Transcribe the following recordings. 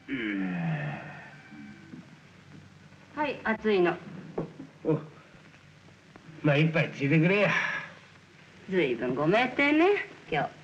はい、熱いの。 お、まあ一杯ついてくれや。 ずいぶんごめんてね、今日。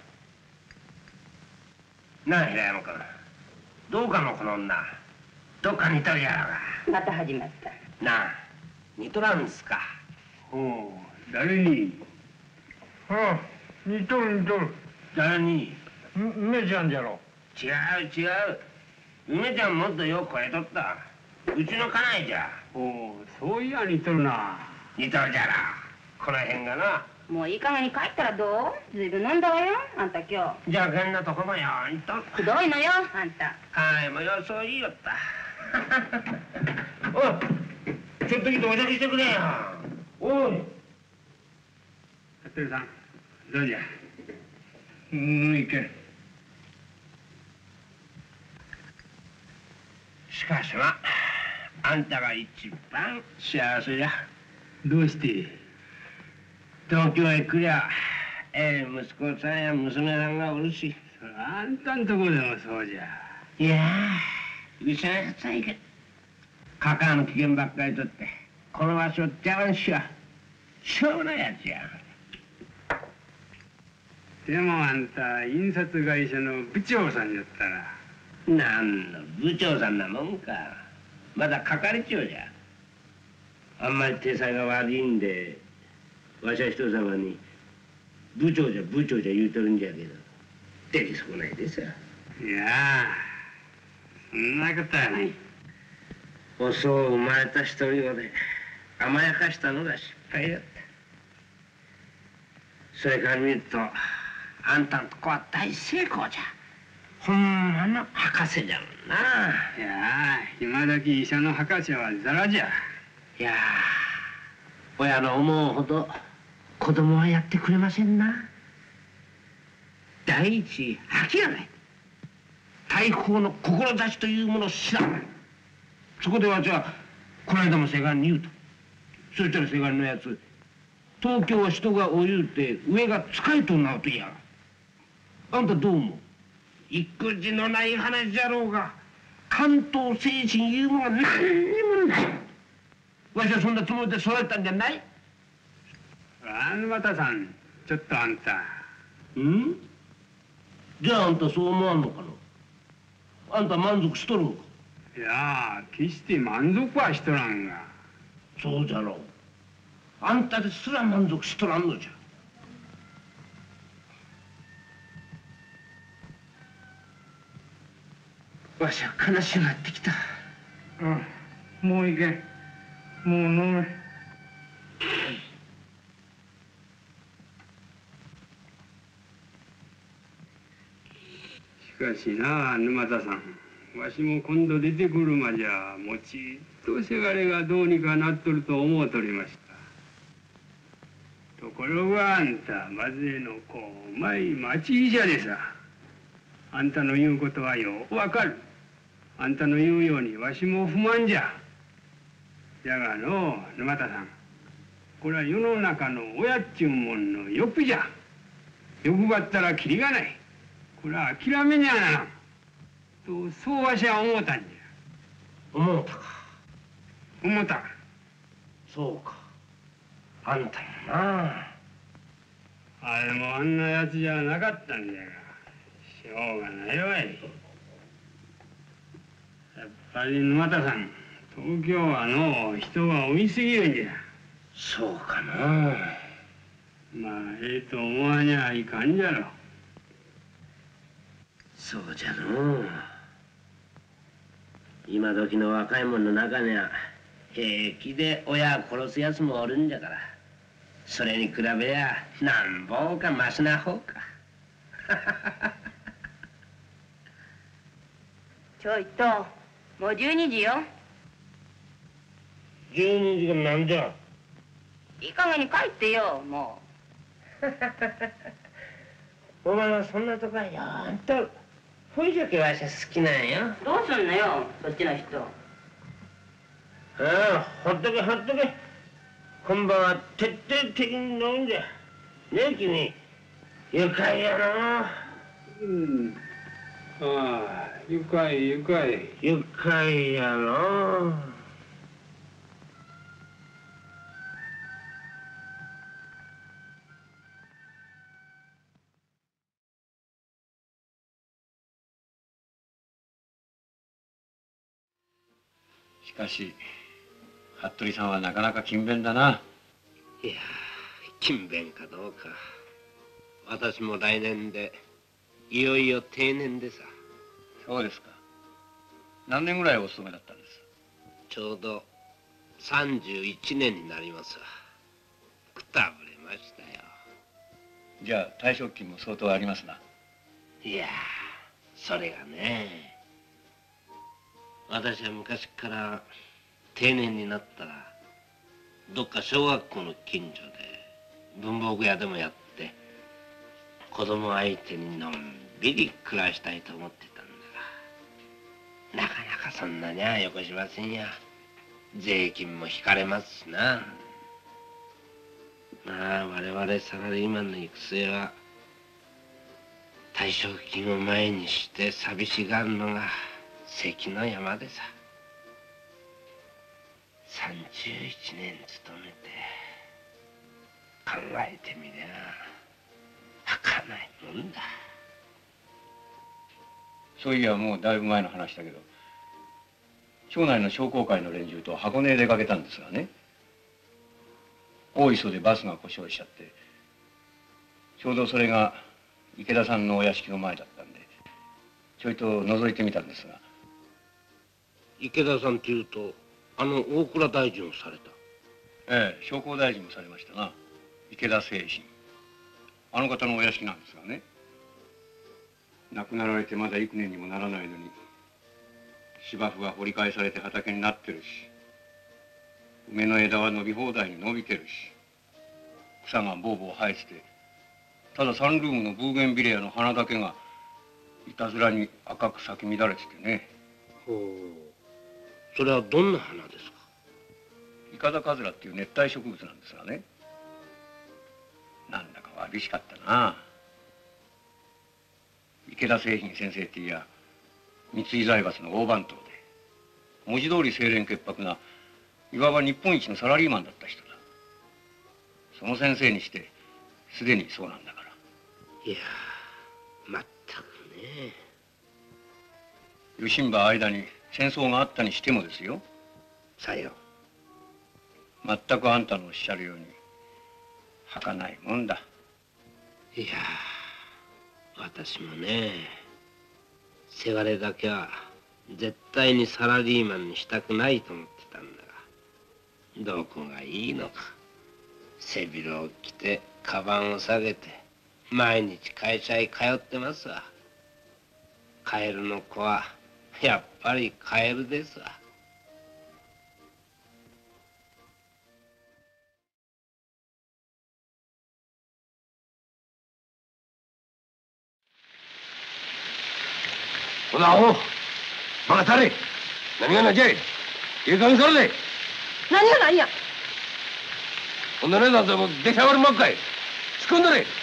なあ、平山君。どうかのこの女。どっか似とるやろが。 また始まった。 なあ、似とらんすか。 おう、誰に？ああ、似とる似とる。 誰に？ 梅ちゃんじゃろ。 違う違う。梅ちゃんもっとよく超えとった。うちの家内じゃ。 おう、そういや似とるな。 似とるじゃろ。この辺がな。 もういい加減に帰ったらどう？ずいぶん飲んだわよ、あんた今日。 じゃあこんなとこもよんと。 くどいのよ、あんた。 あいもよそう言いよった。おい、ちょっと来てお茶してくれよ。おい。 服部さん、どうじゃ。いけん。 しかしまあんたが一番幸せじゃ。 どうして？ 東京へ来りゃ息子さんや娘さんがおるし。 それあんたんとこでもそうじゃ。 いやうちのやつはいけん。カカの危険ばっかりとってこの場所を邪魔にしやしょうもないやつや。 でもあんた印刷会社の部長さんやったら。 なんの部長さんなもんか。まだ係長じゃ。あんまり体裁が悪いんでわしは人様に部長じゃ部長じゃ言うとるんじゃけどできそうないでさ。 いやそんなことはない。 遅う生まれた一人子で甘やかしたのが失敗だった。それから見るとあんたんとこは大成功じゃ。ほんまの博士じゃもんな。 いや今時医者の博士はザラじゃ。 いや親の思うほど子供はやってくれませんな。第一覇気がない。大砲の志というものを知らない。そこでわしはこの間もせがんに言うと。そしたらせがんのやつ東京は人がお言うて上が使いとなると言いやが。あんたどう思う？育児のない話じゃろうが関東精神いうものが何にもない。わしはそんなつもりで育てたんじゃない。 沼田さん、ちょっとあんた。 ん？じゃああんたそう思わんのかな。あんた満足しとるのか。 いや決して満足はしとらんが。 そうじゃろう。あんたですら満足しとらんのじゃ。わしは悲しくなってきた。 もういけん。もう飲め。しかしな沼田さん、わしも今度出てくるまじゃもちっとせがれがどうにかなっとると思うとりました。ところがあんたまずえのこうまい町医者でさ、あんたの言うことはようわかる。あんたの言うようにわしも不満じゃ。じゃがの沼田さん、これは世の中の親っちゅうもんの欲じゃ。欲張ったらキリがない。これは諦めにゃならんと、そうわしは思うたんじゃ。 思うたか。 思うた。 そうか。あんたやな。 あれもあんなやつじゃなかったんじゃが、しょうがないわい。やっぱり沼田さん、東京はの人が多いすぎるんじゃ。 そうかな。 まあええと思わにゃいかんじゃろ。 そうじゃのう。今時の若い者の中には平気で親を殺すやつもおるんじゃから、それに比べりゃなんぼかマシな方か。 ちょいと、もう12時よ。 12時がなんじゃ。 いい加減に帰ってよ、もう。お前はそんなとこはよーんとほいじゃけわしは好きなんよ。 どうすんのよ、そっちの人。 ああ、ほっとけほっとけ。今晩は徹底的に飲むんじゃ。ねえ君、愉快やな。 ああ、愉快愉快。 愉快やろ。しかし服部さんはなかなか勤勉だな。 いや勤勉かどうか、私も来年でいよいよ定年でさ。 そうですか。何年ぐらいお勤めだったんです？ ちょうど31年になりますわ。くたぶれましたよ。 じゃあ退職金も相当ありますな。 いやそれがね、私は昔から定年になったらどっか小学校の近所で文房具屋でもやって子供相手にのんびり暮らしたいと思ってたんだが、なかなかそんなにはよこしませんや。税金も引かれますしな。まあ我々サラリーマンの行く末は退職金を前にして寂しがるのが関の山でさ。31年勤めて考えてみりゃ儚いもんだ。 そういやもうだいぶ前の話だけど、町内の商工会の連中と箱根へ出かけたんですがね、大磯でバスが故障しちゃって、ちょうどそれが池田さんのお屋敷の前だったんでちょいと覗いてみたんですが。 池田さんっていうと大蔵大臣をされた？ ええ、商工大臣もされましたな、池田清臣。あの方のお屋敷なんですがね、亡くなられてまだ幾年にもならないのに芝生は掘り返されて畑になってるし、梅の枝は伸び放題に伸びてるし、草がボーボー生えてて、ただサンルームのブーゲンビレアの花だけがいたずらに赤く咲き乱れててね。 ほう、それはどんな花ですか？ イカダカズラっていう熱帯植物なんですがね、なんだかわびしかったな。池田清賓先生っていや三井財閥の大番頭で、文字通り清廉潔白ないわば日本一のサラリーマンだった人だ。その先生にしてすでにそうなんだから。 いやまったくね。 余震波間に戦争があったにしてもですよ。 さよ。 全くあんたのおっしゃるように儚いもんだ。 いや私もね、せがれだけは絶対にサラリーマンにしたくないと思ってたんだが、どこがいいのか。背広を着てカバンを下げて毎日会社へ通ってますわ。カエルの子はやっぱりカエルですわ。 このアホバカたれ、何がなんじゃい。いい加減それで。 何が何や。 こんなねなんてもう出来上がるばっかい。突っ込んだれ。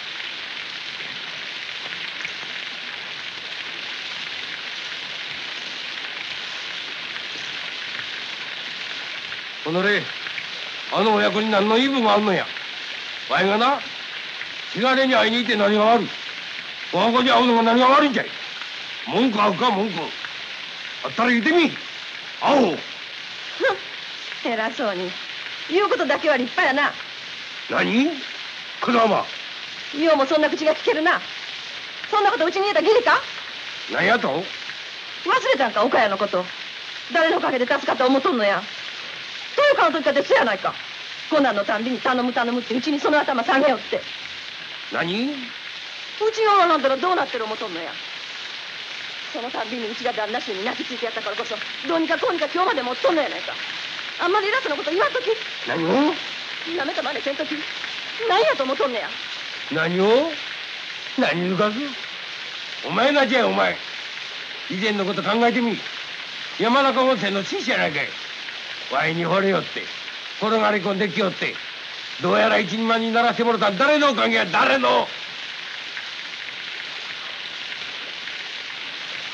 このれあの親子に何の言い分があんのや。わいがなしがれに会いに行って何が悪い。おはこに会うのが何が悪いんじゃい。文句合うか文句。あったら言ってみ。アホ。 偉そうに言うことだけは立派やな。 何このまま。 ようもそんな口が聞けるな。そんなことうちに言えた義理か。 何やと。 忘れたんか岡谷のこと。誰のおかげで助かった思うとんのや。豊川の時かてそやないか。こんなんのたんびに頼む頼むってうちにその頭下げよって。 何。 うちがなんだらどうなってる思うとんのや。そのたんびにうちが旦那衆に泣きついてやったからこそどうにかこうにか今日まで持っとんのやないか。あんまり偉そうなこと言わんとき。 何を。 なめたまねせんとき。何やと思っとんのや。 何を。何抜かす。お前がじゃいお前。以前のこと考えてみ。山中温泉の紳士やないかい。ワイに惚れよって転がり込んできよって、どうやら一人前にならしてもらった誰のおかげや。誰の。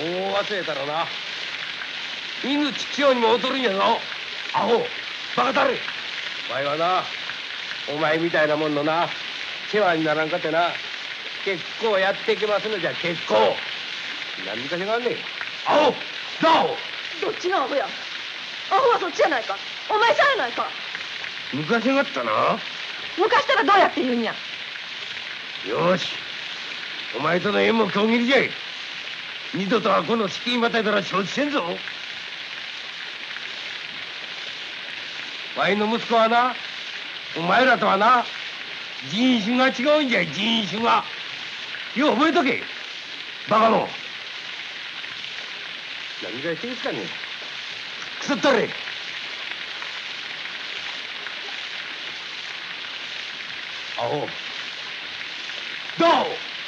忘れたらな。犬父親にも劣るんやぞ。アホ、バカたれ。お前はな、お前みたいなもんのな、世話にならんかってな、結構やっていけますのじゃ、結構。何かしがんねえ。アホ、アホ。 どっちがアホや。アホはそっちやないか。お前さんやないか。 昔がったな。 昔からどうやって言うんや。 よし、お前との縁も今日切りじゃい。二度とはこの敷居またいだら承知せんぞ。わいの息子はな、お前らとはな、人種が違うんじゃい、人種が。よう覚えとけ、バカの。何がしてんすかね。腐ったれ。アホ。どう。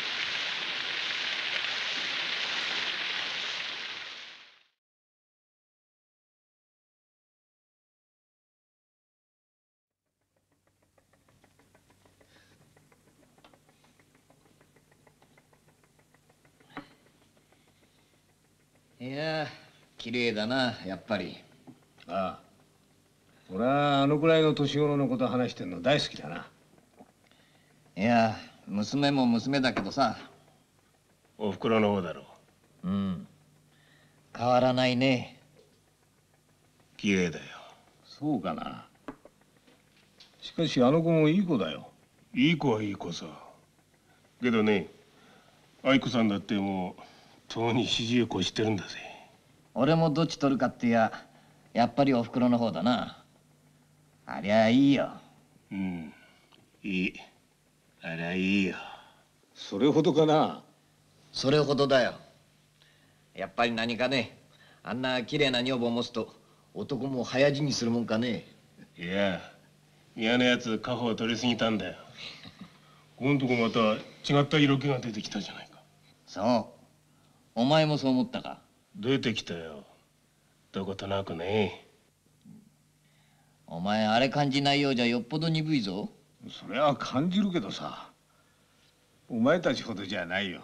いや、綺麗だな、やっぱり。 ああ、俺はあのくらいの年頃のこと話してんの大好きだな。 いや、娘も娘だけどさ。 おふくろの方だろう。 うん。変わらないね。 綺麗だよ。そうかな。しかしあの子もいい子だよ。いい子はいい子さ。けどね、愛子さんだってもうとうに40を越してるんだぜ。 俺もどっち取るかってやっぱりおふくろの方だな。ありゃいいよ。 うん、いい。ありゃいいよ。それほどかな。 それほどだよ。やっぱり何かね、あんな綺麗な女房を持つと男も早死にするもんかね。 いや、嫌なやつ家宝を取りすぎたんだよ。このとこまた違った色気が出てきたじゃないか。 そう。お前もそう思ったか。 出てきたよ。どことなくね。 お前あれ感じないようじゃよっぽど鈍いぞ。 それは感じるけどさ、お前たちほどじゃないよ。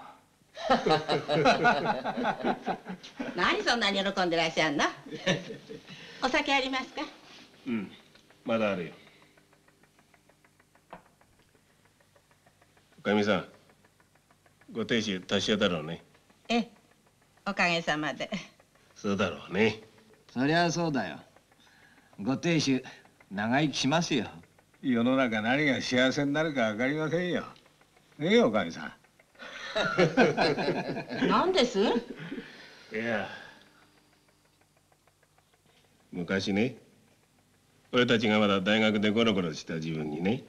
何そんなに喜んでらっしゃるの。お酒ありますか。 うん、まだあるよ。おかみさん、ご亭主達者だろうね。 ええ、おかげさまで。 そうだろうね。 そりゃそうだよ。ご亭主長生きしますよ。 世の中何が幸せになるか分かりませんよ。ねえ、おかみさん。 何です。 いや、昔ね、俺たちがまだ大学でゴロゴロした自分にね、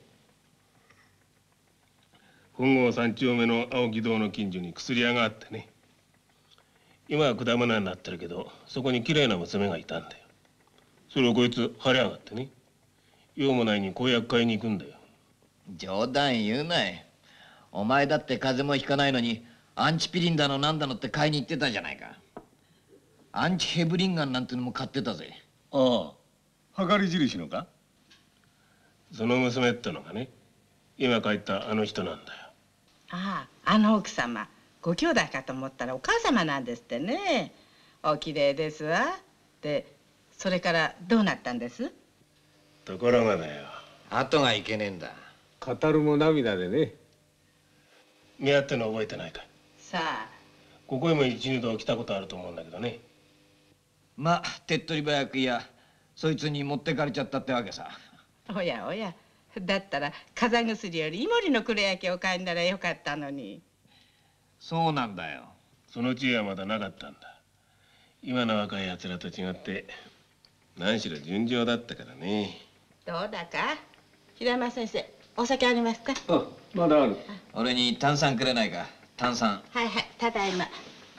本郷三丁目の青木堂の近所に薬屋があってね、今は果物屋になってるけど、そこに綺麗な娘がいたんだよ。それをこいつ張り上がってね、用もないに公約買いに行くんだよ。 冗談言うない。お前だって風邪もひかないのにアンチピリンだのなんだのって買いに行ってたじゃないか。アンチヘブリンガンなんてのも買ってたぜ。 ああ、計り印のか。その娘ってのがね、今帰ったあの人なんだよ。 ああ、あの奥様、ご兄弟かと思ったらお母様なんですってね。お綺麗ですわ。で、それからどうなったんです。 ところがだよ。 後がいけねえんだ。 語るも涙でね。見合っての覚えてないか。 さあ。 ここへも一二度来たことあると思うんだけどね。 まあ手っ取り早くいやそいつに持ってかれちゃったってわけさ。 おやおや、だったら風邪薬よりイモリの黒焼きを買いんだらよかったのに。 そうなんだよ。 その知恵はまだなかったんだ。今の若いやつらと違って何しろ純情だったからね。 どうだか平山先生、お酒ありますか。 あ、まだある。 俺に炭酸くれないか。炭酸。 はいはい、ただいま。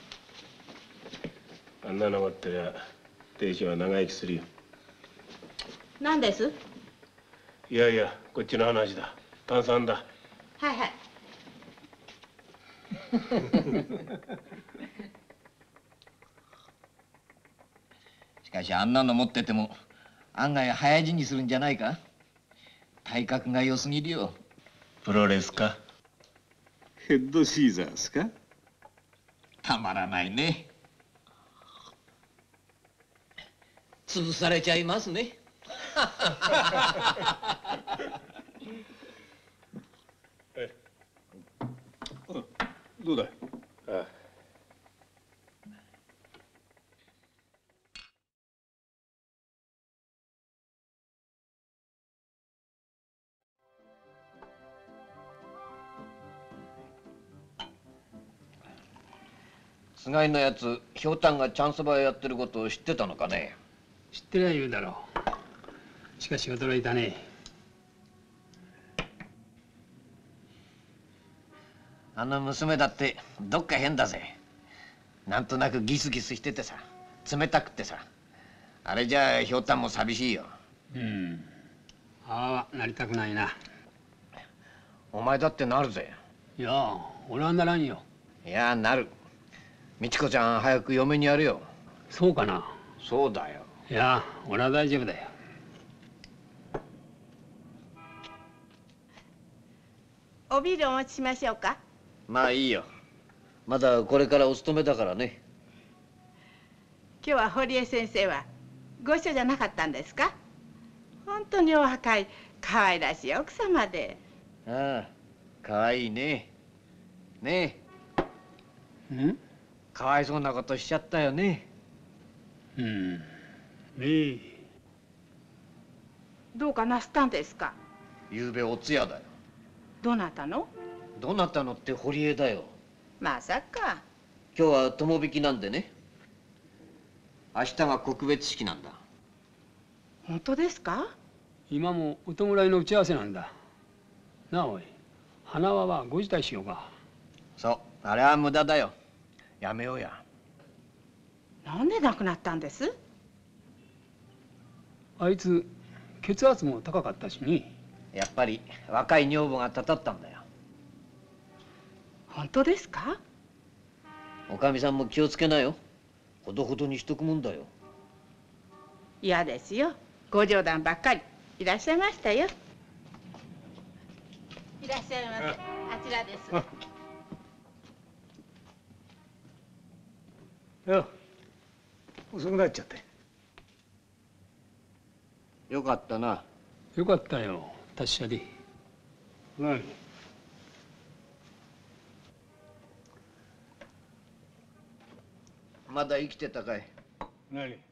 あんなの持ってりゃ亭主は長生きするよ。 何です。 いやいや、こっちの話だ。炭酸だ。 はいはい。 しかしあんなの持ってても案外早死にするんじゃないか。体格が良すぎるよ。 プロレスか。ヘッドシーザースか。 たまらないね。 潰されちゃいますね。 どうだい。 菅井のやつ、ひょうたんがチャンスバやってることを知ってたのかね。 知ってりゃ言うだろう。しかし驚いたね。 あの娘だってどっか変だぜ。なんとなくギスギスしててさ、冷たくってさ。あれじゃあひょうたんも寂しいよ。 ああ、なりたくないな。 お前だってなるぜ。 いや、俺はならんよ。 いやなる。美智子ちゃん早く嫁にやるよ。 そうかな。 そうだよ。 いや、俺は大丈夫だよ。 おビールお持ちしましょうか。 まあいいよ。まだこれからお勤めだからね。 今日は堀江先生はご一緒じゃなかったんですか。本当にお若い可愛らしい奥様で。 ああ、かわいいね。ねえ。かわいそうなことしちゃったよね。 ねえ。 どうかなすったんですか。 ゆうべお通夜だよ。 どなたの。 どなたのって堀江だよ。 まさか。 今日は友引きなんでね。明日が告別式なんだ。 本当ですか。 今もお弔いの打ち合わせなんだ。なあおい、花輪はご辞退しようか。 そう、あれは無駄だよ。やめようや。 なんで亡くなったんです。 あいつ血圧も高かったしね。 やっぱり若い女房がたたったんだよ。 本当ですか。 おかみさんも気をつけなよ。ほどほどにしとくもんだよ。 嫌ですよ。ご冗談ばっかり。いらっしゃいましたよ。いらっしゃいませ。あちらです。 よ、遅くなっちゃって。 よかったな。 よかったよ、達者で。 何。 まだ生きてたかい。 何。